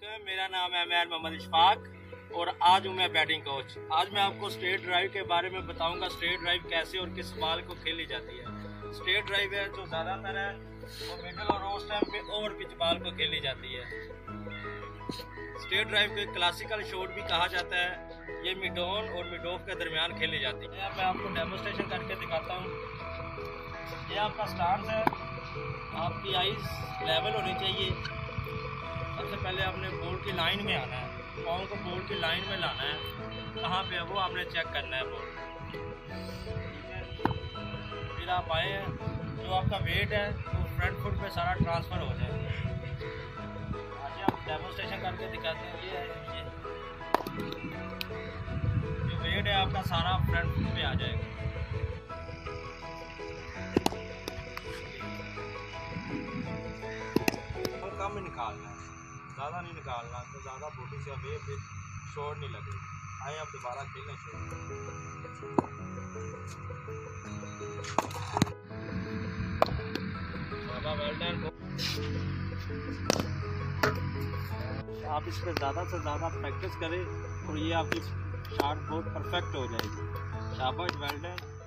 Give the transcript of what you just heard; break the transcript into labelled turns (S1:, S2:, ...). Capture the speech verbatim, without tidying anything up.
S1: वालेकुम, मेरा नाम है मैर मोहम्मद इशफाक और आज हूँ मैं बैटिंग कोच। आज मैं आपको स्ट्रेट ड्राइव के बारे में बताऊंगा। स्ट्रेट ड्राइव कैसे और किस बॉल को खेली जाती है। स्ट्रेट ड्राइव है जो ज़्यादातर है वो मिडल और उस टाइम पे ओवर पिच बॉल को खेली जाती है। स्ट्रेट ड्राइव को क्लासिकल शॉट भी कहा जाता है। ये मिड ऑन और मिड ऑफ के दरमियान खेली जाती है। मैं आपको डेमोस्ट्रेशन करके दिखाता हूँ। ये आपका स्टांस है, आपकी आइज लेवल होनी चाहिए। सबसे पहले आपने बॉल की लाइन में आना है, पाँव को बॉल की लाइन में लाना है। कहाँ पे है वो आपने चेक करना है बॉल। फिर आप आए हैं, जो आपका वेट है वो फ्रंट फुट पे सारा ट्रांसफ़र हो जाए। आज आप डेमोस्ट्रेशन करके दिखाते हैं। ये है ये जो वेट है आपका सारा फ्रंट फुट पे आ जाएगा। कम निकालना है, ज़्यादा नहीं निकालना, तो ज़्यादा बॉडी से वे पे शॉट नहीं लगे। आए आप दोबारा खेलना शुरू। आप इस पर ज़्यादा से ज़्यादा प्रैक्टिस करें और ये आपकी शॉट बहुत परफेक्ट हो जाएगी। शाबाश, वेल डन।